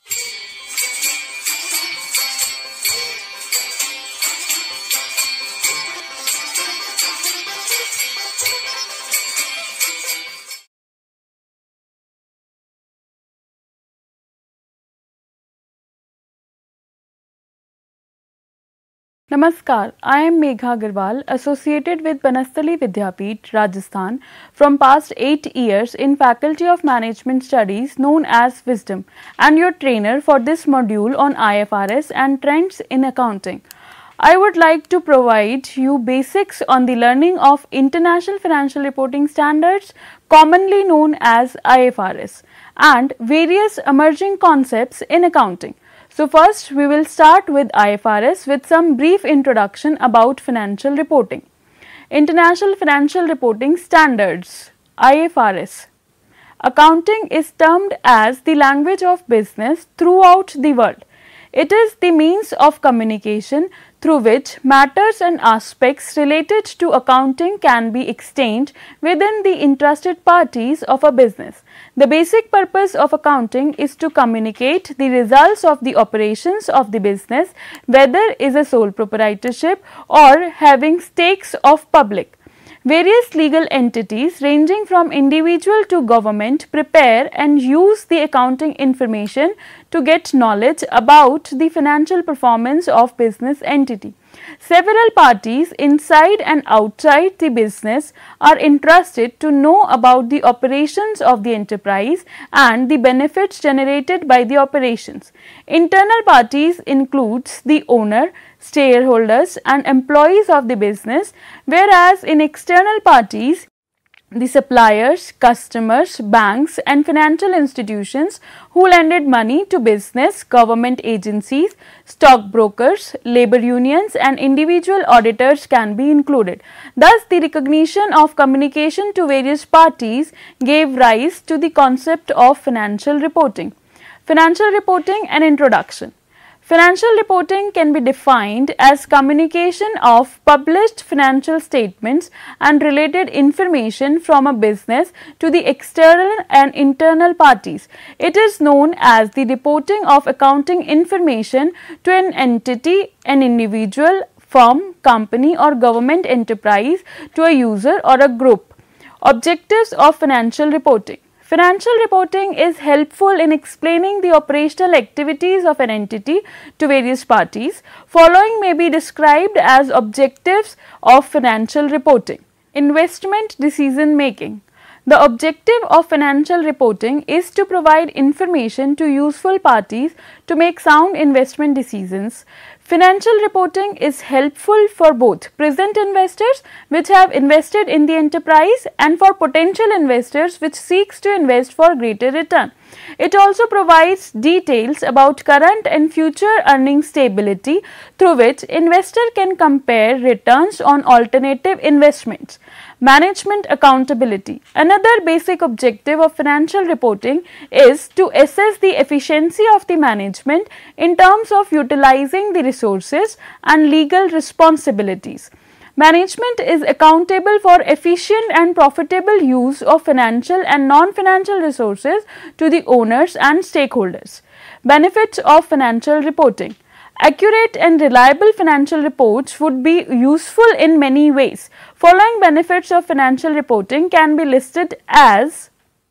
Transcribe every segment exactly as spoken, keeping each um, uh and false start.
Namaskar, I am Megha Aggarwal, associated with Banasthali Vidyapith, Rajasthan, from past eight years in Faculty of Management Studies known as WISDOM, and your trainer for this module on I F R S and trends in accounting. I would like to provide you basics on the learning of International Financial Reporting Standards, commonly known as I F R S, and various emerging concepts in accounting. So first we will start with I F R S with some brief introduction about financial reporting. International Financial Reporting Standards, I F R S. Accounting is termed as the language of business throughout the world. It is the means of communication through which matters and aspects related to accounting can be exchanged within the interested parties of a business. The basic purpose of accounting is to communicate the results of the operations of the business, whether is a sole proprietorship or having stakes of public. Various legal entities ranging from individual to government prepare and use the accounting information to get knowledge about the financial performance of business entity. Several parties inside and outside the business are interested to know about the operations of the enterprise and the benefits generated by the operations. Internal parties includes the owner, shareholders and employees of the business, whereas in external parties, the suppliers, customers, banks and financial institutions who lended money to business, government agencies, stockbrokers, labor unions and individual auditors can be included. Thus, the recognition of communication to various parties gave rise to the concept of financial reporting. Financial reporting and introduction. Financial reporting can be defined as communication of published financial statements and related information from a business to the external and internal parties. It is known as the reporting of accounting information to an entity, an individual, firm, company or government enterprise, to a user or a group. Objectives of financial reporting. Financial reporting is helpful in explaining the operational activities of an entity to various parties. Following may be described as objectives of financial reporting. Investment decision making. The objective of financial reporting is to provide information to useful parties to make sound investment decisions. Financial reporting is helpful for both present investors which have invested in the enterprise and for potential investors which seeks to invest for greater return. It also provides details about current and future earning stability through which investor can compare returns on alternative investments. Management accountability. Another basic objective of financial reporting is to assess the efficiency of the management in terms of utilizing the resources and legal responsibilities. Management is accountable for efficient and profitable use of financial and non-financial resources to the owners and stakeholders. Benefits of financial reporting. Accurate and reliable financial reports would be useful in many ways. Following benefits of financial reporting can be listed as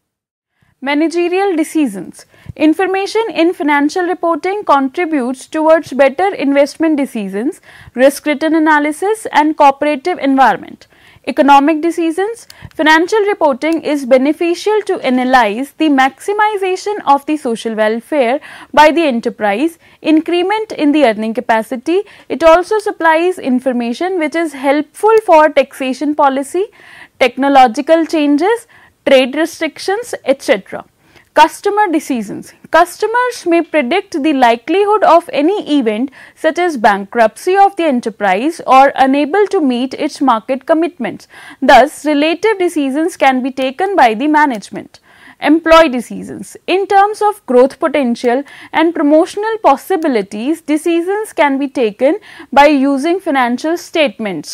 managerial decisions. Information in financial reporting contributes towards better investment decisions, risk return analysis and cooperative environment. Economic decisions. Financial reporting is beneficial to analyze the maximization of the social welfare by the enterprise, increment in the earning capacity. It also supplies information which is helpful for taxation policy, technological changes, trade restrictions, et cetera. Customer decisions. Customers may predict the likelihood of any event such as bankruptcy of the enterprise or unable to meet its market commitments. Thus, relative decisions can be taken by the management. Employee decisions. In terms of growth potential and promotional possibilities, decisions can be taken by using financial statements.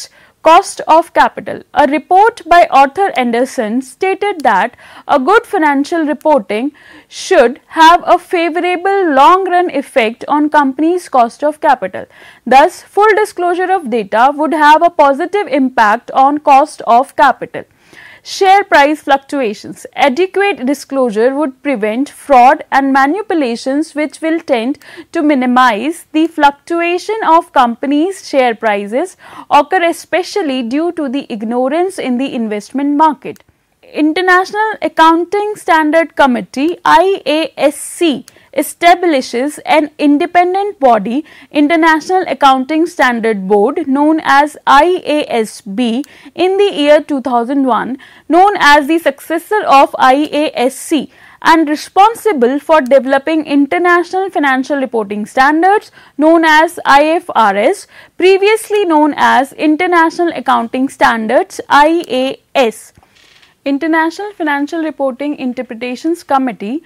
Cost of capital. A report by Arthur Anderson stated that a good financial reporting should have a favorable long-run effect on companies' cost of capital. Thus, full disclosure of data would have a positive impact on cost of capital. Share price fluctuations. Adequate disclosure would prevent fraud and manipulations, which will tend to minimize the fluctuation of companies' share prices occur especially due to the ignorance in the investment market. International Accounting Standard Committee I A S C establishes an independent body, International Accounting Standard Board, known as I A S B, in the year two thousand one, known as the successor of I A S C, and responsible for developing international financial reporting standards known as I F R S, previously known as International Accounting Standards I A S. International Financial Reporting Interpretations Committee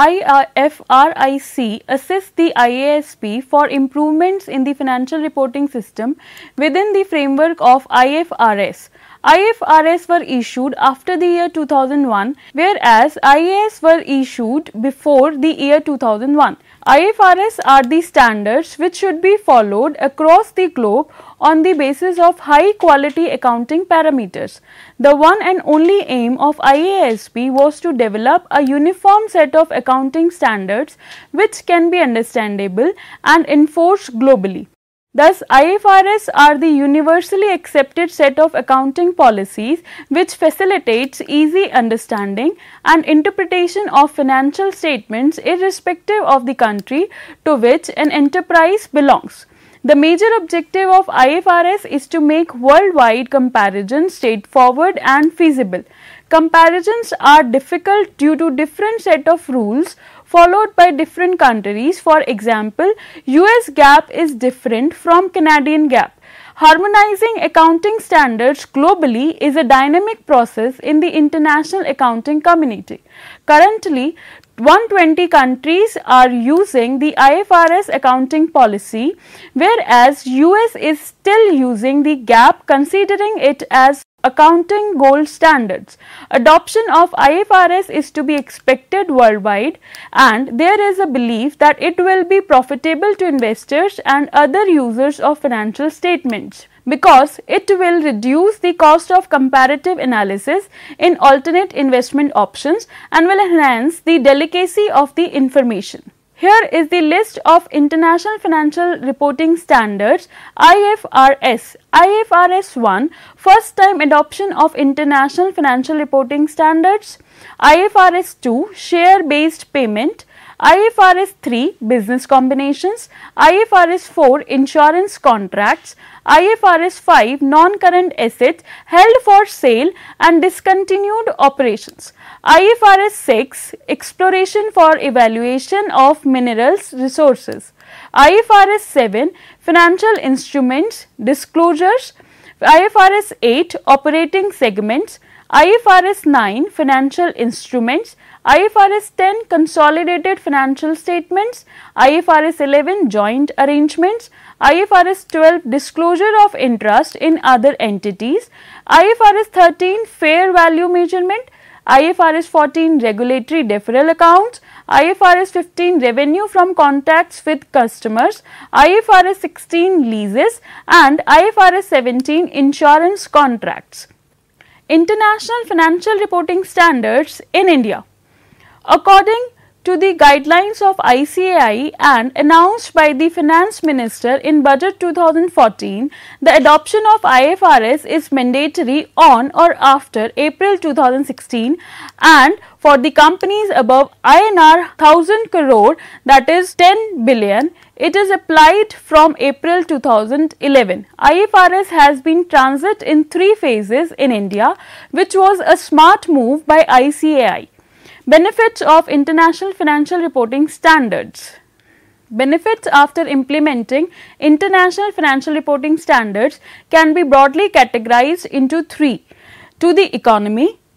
I F R I C assists the I A S B for improvements in the financial reporting system within the framework of I F R S. I F R S were issued after the year two thousand one, whereas I A S were issued before the year two thousand one. I F R S are the standards which should be followed across the globe on the basis of high quality accounting parameters. The one and only aim of I A S B was to develop a uniform set of accounting standards which can be understandable and enforced globally. Thus, I F R S are the universally accepted set of accounting policies which facilitates easy understanding and interpretation of financial statements irrespective of the country to which an enterprise belongs. The major objective of I F R S is to make worldwide comparisons straightforward and feasible. Comparisons are difficult due to different set of rules followed by different countries. For example, U S GAAP is different from Canadian GAAP. Harmonizing accounting standards globally is a dynamic process in the international accounting community. Currently, one hundred twenty countries are using the I F R S accounting policy, whereas U S is still using the GAAP, considering it as accounting gold standards. Adoption of I F R S is to be expected worldwide, and there is a belief that it will be profitable to investors and other users of financial statements, because it will reduce the cost of comparative analysis in alternate investment options and will enhance the delicacy of the information. Here is the list of International Financial Reporting Standards I F R S. I F R S one, first time adoption of International Financial Reporting Standards. I F R S two, share based payment. I F R S three, business combinations. I F R S four, insurance contracts. I F R S five, non-current assets held for sale and discontinued operations. I F R S six, exploration for evaluation of minerals resources. I F R S seven, financial instruments disclosures. I F R S eight, operating segments. I F R S nine, financial instruments. I F R S ten, consolidated financial statements. I F R S eleven, joint arrangements. I F R S twelve, disclosure of interest in other entities. I F R S thirteen, fair value measurement. I F R S fourteen, regulatory deferral accounts. I F R S fifteen, revenue from contacts with customers. I F R S sixteen, leases, and I F R S seventeen, insurance contracts. International Financial Reporting Standards in India. According to the guidelines of I C A I and announced by the Finance Minister in Budget two thousand fourteen, the adoption of I F R S is mandatory on or after April two thousand sixteen, and for the companies above I N R one thousand crore, that is ten billion, it is applied from April two thousand eleven. I F R S has been transit in three phases in India, which was a smart move by I C A I. Benefits of International Financial Reporting Standards. Benefits after implementing International Financial Reporting Standards can be broadly categorized into three: to the economy,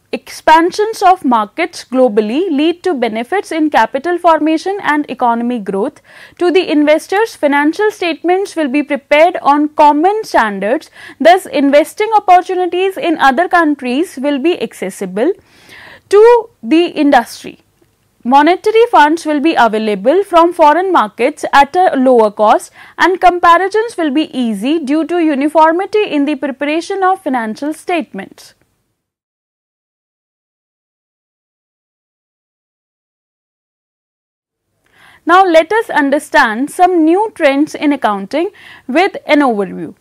expansions of markets globally lead to benefits in capital formation and economic growth. To the investors, financial statements will be prepared on common standards, thus investing opportunities in other countries will be accessible. To the industry, monetary funds will be available from foreign markets at a lower cost and comparisons will be easy due to uniformity in the preparation of financial statements. Now let us understand some new trends in accounting with an overview.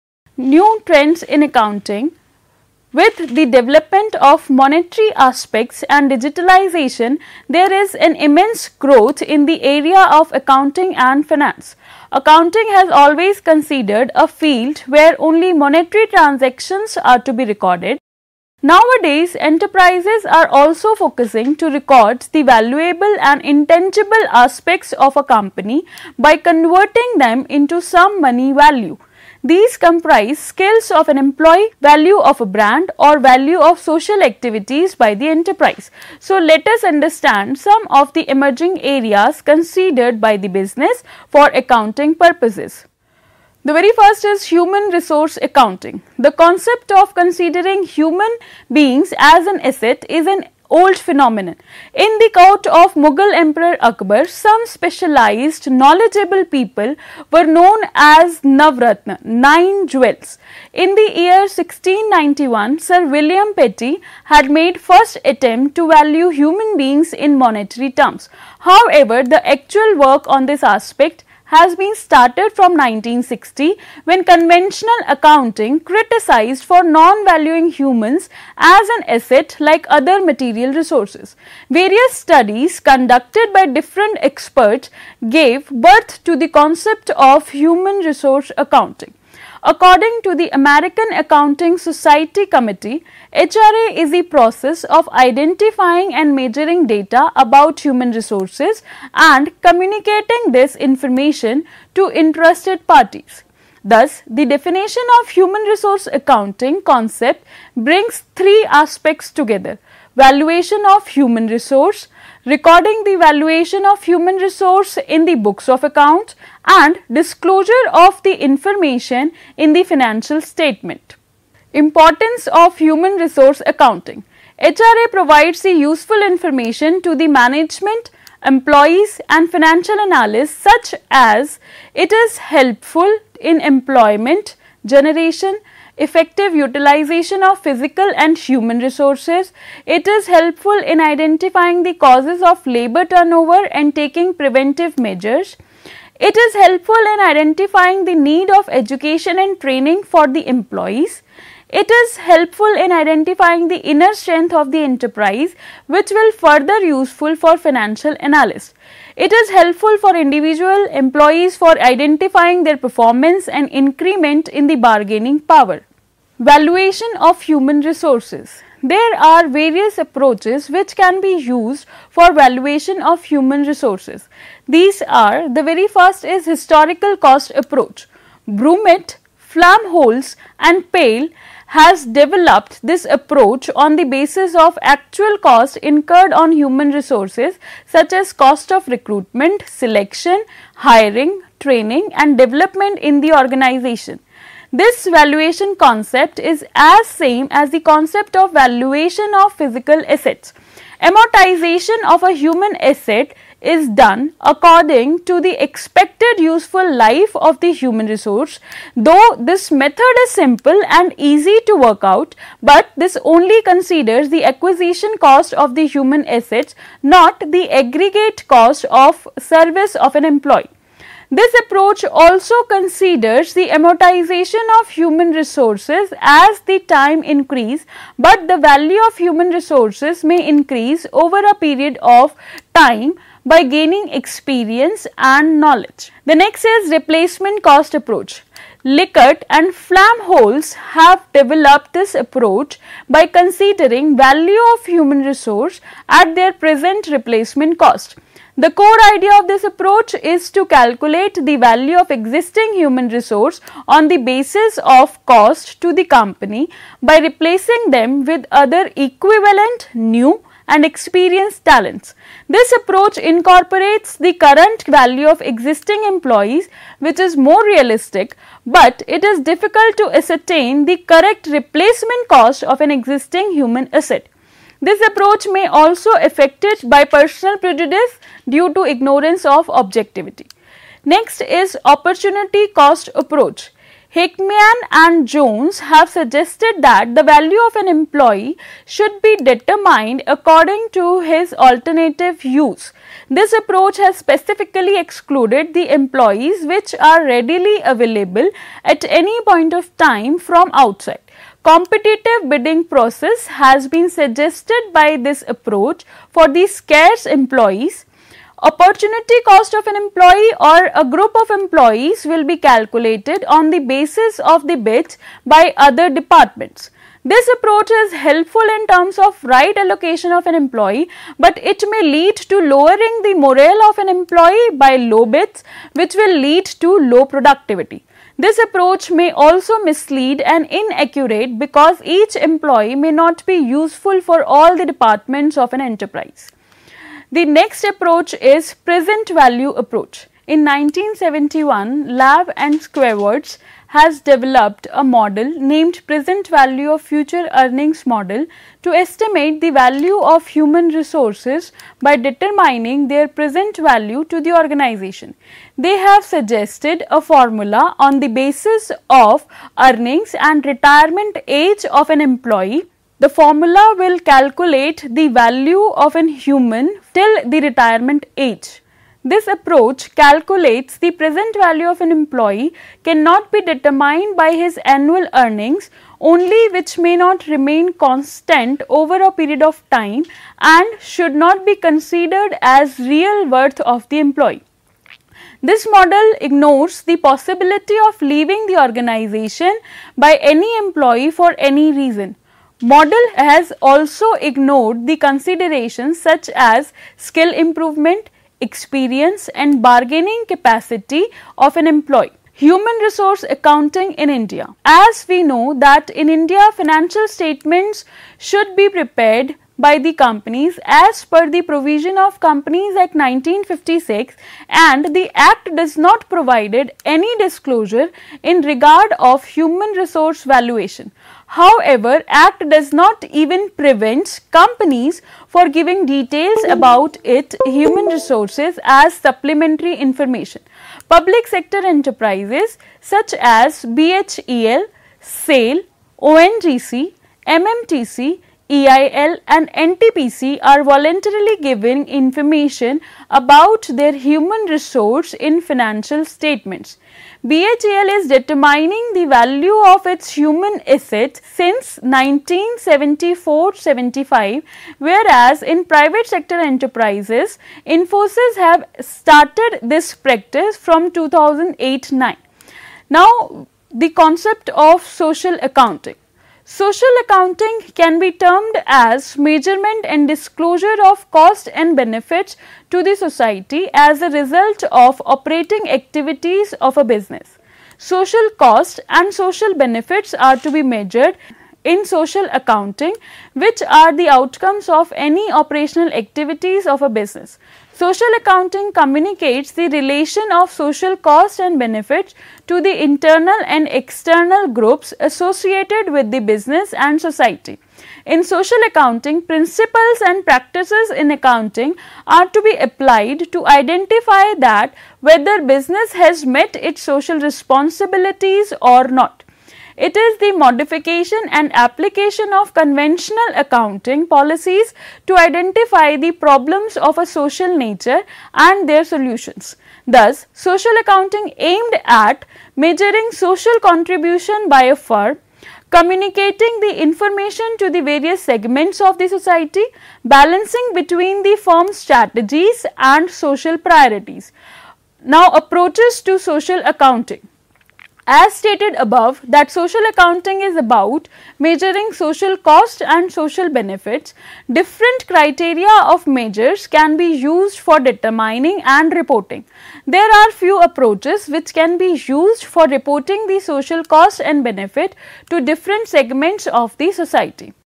New trends in accounting. With the development of monetary aspects and digitalization, there is an immense growth in the area of accounting and finance. Accounting has always considered a field where only monetary transactions are to be recorded. Nowadays, enterprises are also focusing to record the valuable and intangible aspects of a company by converting them into some money value. These comprise skills of an employee, value of a brand or value of social activities by the enterprise. So, let us understand some of the emerging areas considered by the business for accounting purposes. The very first is human resource accounting. The concept of considering human beings as an asset is an old phenomenon. In the court of Mughal Emperor Akbar, some specialized knowledgeable people were known as Navratna, nine jewels. In the year sixteen ninety-one, Sir William Petty had made first attempt to value human beings in monetary terms. However, the actual work on this aspect has been started from nineteen sixty, when conventional accounting criticized for non-valuing humans as an asset like other material resources. Various studies conducted by different experts gave birth to the concept of human resource accounting. According to the American Accounting Society Committee, H R A is the process of identifying and measuring data about human resources and communicating this information to interested parties. Thus, the definition of human resource accounting concept brings three aspects together: valuation of human resource, recording the valuation of human resource in the books of accounts, and disclosure of the information in the financial statement. Importance of human resource accounting. H R A provides the useful information to the management, employees and financial analysts, such as it is helpful in employment generation, effective utilization of physical and human resources. It is helpful in identifying the causes of labor turnover and taking preventive measures. It is helpful in identifying the need of education and training for the employees. It is helpful in identifying the inner strength of the enterprise, which will further useful for financial analysts. It is helpful for individual employees for identifying their performance and increment in the bargaining power. Valuation of human resources. There are various approaches which can be used for valuation of human resources. These are, the very first is historical cost approach. Brumet, Flamholz and Pale has developed this approach on the basis of actual cost incurred on human resources such as cost of recruitment, selection, hiring, training and development in the organization. This valuation concept is as same as the concept of valuation of physical assets. Amortization of a human asset is done according to the expected useful life of the human resource. Though this method is simple and easy to work out, but this only considers the acquisition cost of the human assets, not the aggregate cost of service of an employee. This approach also considers the amortization of human resources as the time increase, but the value of human resources may increase over a period of time by gaining experience and knowledge. The next is replacement cost approach. Likert and Flamholz have developed this approach by considering value of human resource at their present replacement cost. The core idea of this approach is to calculate the value of existing human resource on the basis of cost to the company by replacing them with other equivalent, new and experienced talents. This approach incorporates the current value of existing employees, which is more realistic, but it is difficult to ascertain the correct replacement cost of an existing human asset. This approach may also be affected by personal prejudice due to ignorance of objectivity. Next is opportunity cost approach. Hickman and Jones have suggested that the value of an employee should be determined according to his alternative use. This approach has specifically excluded the employees which are readily available at any point of time from outside. Competitive bidding process has been suggested by this approach for the scarce employees. Opportunity cost of an employee or a group of employees will be calculated on the basis of the bids by other departments. This approach is helpful in terms of right allocation of an employee, but it may lead to lowering the morale of an employee by low bids, which will lead to low productivity. This approach may also mislead and inaccurate because each employee may not be useful for all the departments of an enterprise. The next approach is present value approach. In nineteen seventy-one, Lab and Squarewards has developed a model named present value of future earnings model to estimate the value of human resources by determining their present value to the organization. They have suggested a formula on the basis of earnings and retirement age of an employee. The formula will calculate the value of an human till the retirement age. This approach calculates the present value of an employee cannot be determined by his annual earnings only, which may not remain constant over a period of time and should not be considered as real worth of the employee. This model ignores the possibility of leaving the organization by any employee for any reason. Model has also ignored the considerations such as skill improvement, experience and bargaining capacity of an employee. Human resource accounting in India. As we know that in India, financial statements should be prepared by the companies as per the provision of Companies Act nineteen fifty-six, and the Act does not provide any disclosure in regard of human resource valuation. However, Act does not even prevent companies for giving details about its human resources as supplementary information. Public sector enterprises such as B H E L, SAIL, O N G C, M M T C, E I L and N T P C are voluntarily giving information about their human resource in financial statements. B H E L is determining the value of its human assets since nineteen seventy-four seventy-five, whereas in private sector enterprises, Infosys have started this practice from two thousand eight nine. Now, the concept of social accounting. Social accounting can be termed as measurement and disclosure of cost and benefits to the society as a result of operating activities of a business. Social cost and social benefits are to be measured in social accounting, which are the outcomes of any operational activities of a business. Social accounting communicates the relation of social cost and benefits to the internal and external groups associated with the business and society. In social accounting, principles and practices in accounting are to be applied to identify that whether business has met its social responsibilities or not. It is the modification and application of conventional accounting policies to identify the problems of a social nature and their solutions. Thus, social accounting aimed at measuring social contribution by a firm, communicating the information to the various segments of the society, balancing between the firm's strategies and social priorities. Now, approaches to social accounting. As stated above, that social accounting is about measuring social cost and social benefits. Different criteria of measures can be used for determining and reporting. There are few approaches which can be used for reporting the social cost and benefit to different segments of the society.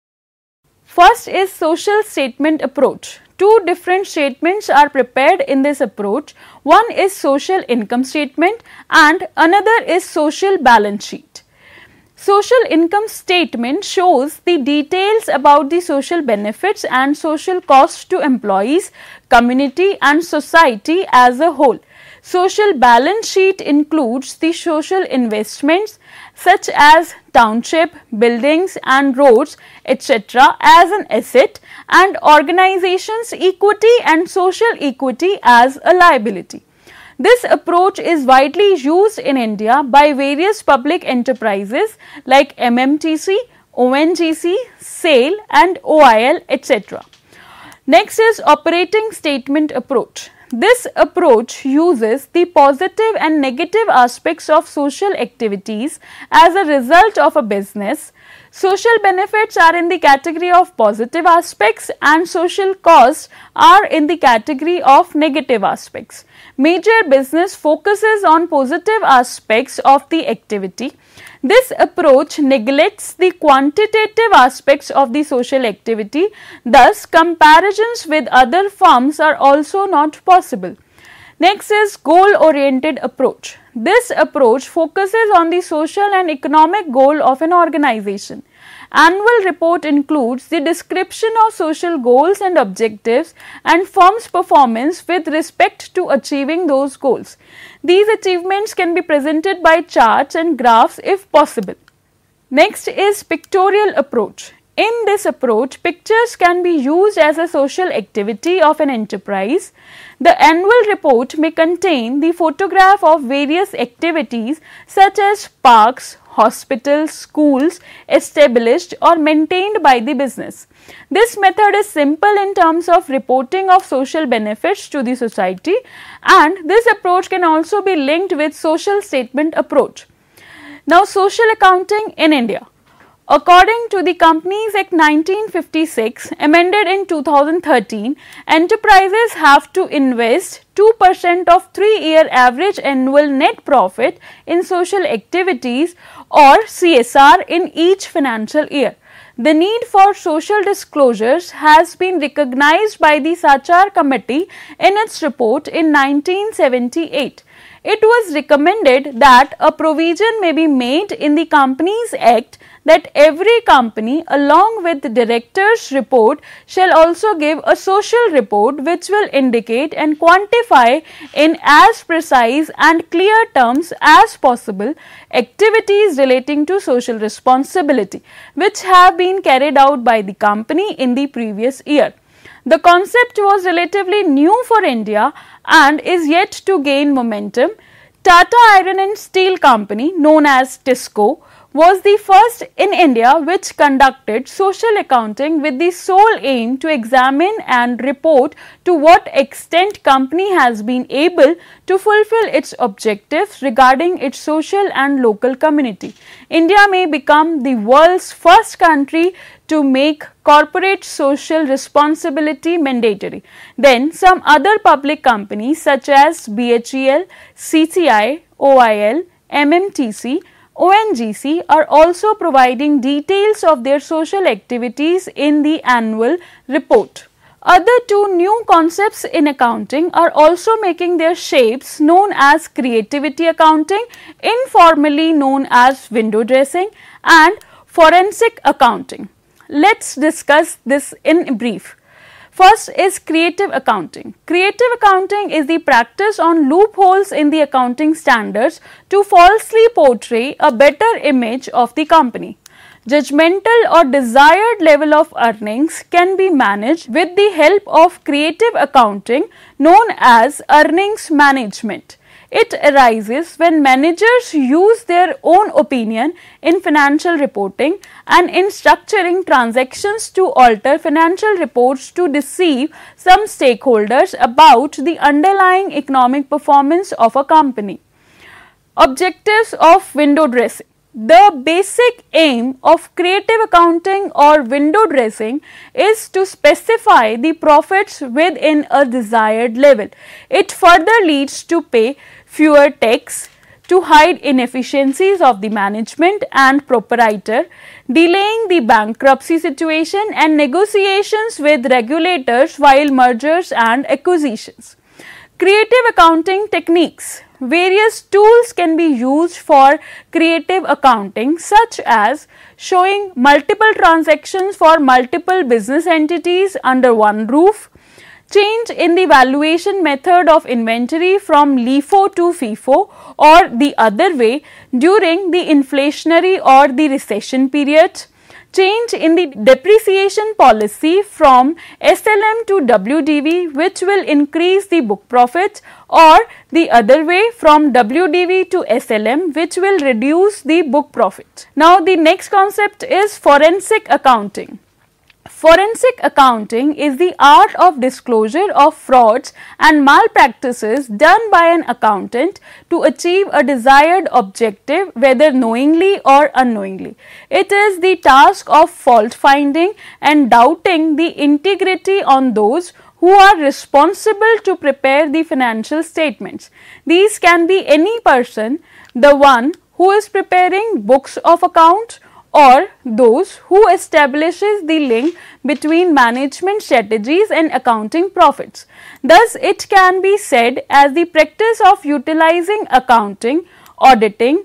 First is social statement approach. Two different statements are prepared in this approach. One is social income statement and another is social balance sheet. Social income statement shows the details about the social benefits and social costs to employees, community and society as a whole. Social balance sheet includes the social investments such as township, buildings and roads, et cetera as an asset, and organizations' equity and social equity as a liability. This approach is widely used in India by various public enterprises like M M T C, O N G C, SAIL and O I L, et cetera. Next is operating statement approach. This approach uses the positive and negative aspects of social activities as a result of a business. Social benefits are in the category of positive aspects and social costs are in the category of negative aspects. Major business focuses on positive aspects of the activity. This approach neglects the quantitative aspects of the social activity, thus comparisons with other firms are also not possible. Next is goal-oriented approach. This approach focuses on the social and economic goal of an organization. Annual report includes the description of social goals and objectives and firm's performance with respect to achieving those goals. These achievements can be presented by charts and graphs if possible. Next is pictorial approach. In this approach, pictures can be used as a social activity of an enterprise. The annual report may contain the photograph of various activities such as parks, hospitals, schools established or maintained by the business. This method is simple in terms of reporting of social benefits to the society, and this approach can also be linked with social statement approach. Now, social accounting in India. According to the Companies Act nineteen fifty-six, amended in two thousand thirteen, enterprises have to invest two percent of three-year average annual net profit in social activities or C S R in each financial year. The need for social disclosures has been recognized by the Sachar Committee in its report in nineteen seventy-eight. It was recommended that a provision may be made in the Companies Act that every company along with the director's report shall also give a social report which will indicate and quantify in as precise and clear terms as possible activities relating to social responsibility which have been carried out by the company in the previous year. The concept was relatively new for India and is yet to gain momentum. Tata Iron and Steel Company, known as TISCO, was the first in India which conducted social accounting with the sole aim to examine and report to what extent company has been able to fulfill its objectives regarding its social and local community. India may become the world's first country to make corporate social responsibility mandatory. Then some other public companies such as B H E L, C C I, O I L, M M T C, O N G C are also providing details of their social activities in the annual report. Other two new concepts in accounting are also making their shapes, known as creativity accounting, informally known as window dressing, and forensic accounting. Let's discuss this in brief. First is creative accounting. Creative accounting is the practice on loopholes in the accounting standards to falsely portray a better image of the company. Judgmental or desired level of earnings can be managed with the help of creative accounting known as earnings management. It arises when managers use their own opinion in financial reporting and in structuring transactions to alter financial reports to deceive some stakeholders about the underlying economic performance of a company. Objectives of window dressing. The basic aim of creative accounting or window dressing is to specify the profits within a desired level. It further leads to pay fewer tax, to hide inefficiencies of the management and proprietor, delaying the bankruptcy situation and negotiations with regulators while mergers and acquisitions. Creative accounting techniques. Various tools can be used for creative accounting, such as showing multiple transactions for multiple business entities under one roof, change in the valuation method of inventory from LIFO to FIFO or the other way during the inflationary or the recession period, change in the depreciation policy from S L M to W D V, which will increase the book profit, or the other way from W D V to S L M, which will reduce the book profit. Now, the next concept is forensic accounting. Forensic accounting is the art of disclosure of frauds and malpractices done by an accountant to achieve a desired objective, whether knowingly or unknowingly. It is the task of fault finding and doubting the integrity on those who are responsible to prepare the financial statements. These can be any person, the one who is preparing books of accounts, or those who establishes the link between management strategies and accounting profits. Thus, it can be said as the practice of utilizing accounting, auditing,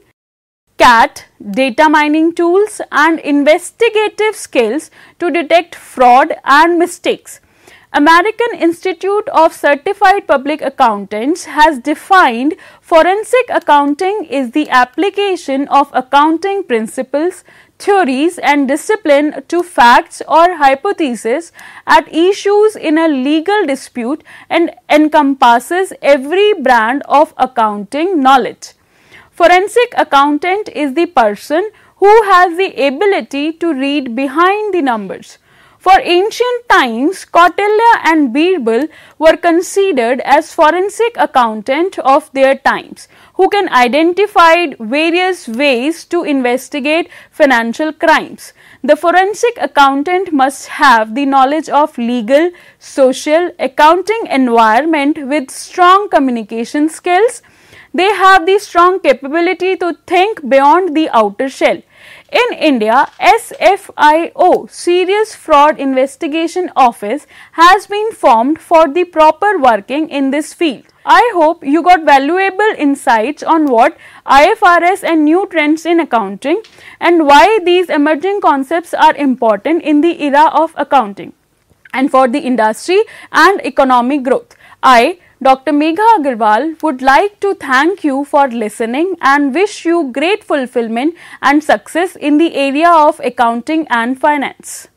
C A T, data mining tools and investigative skills to detect fraud and mistakes. American Institute of Certified Public Accountants has defined forensic accounting is the application of accounting principles, theories and discipline to facts or hypotheses at issues in a legal dispute and encompasses every brand of accounting knowledge. Forensic accountant is the person who has the ability to read behind the numbers. For ancient times, Kautilya and Birbal were considered as forensic accountant of their times, who can identify various ways to investigate financial crimes. The forensic accountant must have the knowledge of legal, social, accounting environment with strong communication skills. They have the strong capability to think beyond the outer shell. In India, S F I O, Serious Fraud Investigation Office, has been formed for the proper working in this field. I hope you got valuable insights on what I F R S and new trends in accounting and why these emerging concepts are important in the era of accounting and for the industry and economic growth. I, Doctor Megha Aggarwal, would like to thank you for listening and wish you great fulfillment and success in the area of accounting and finance.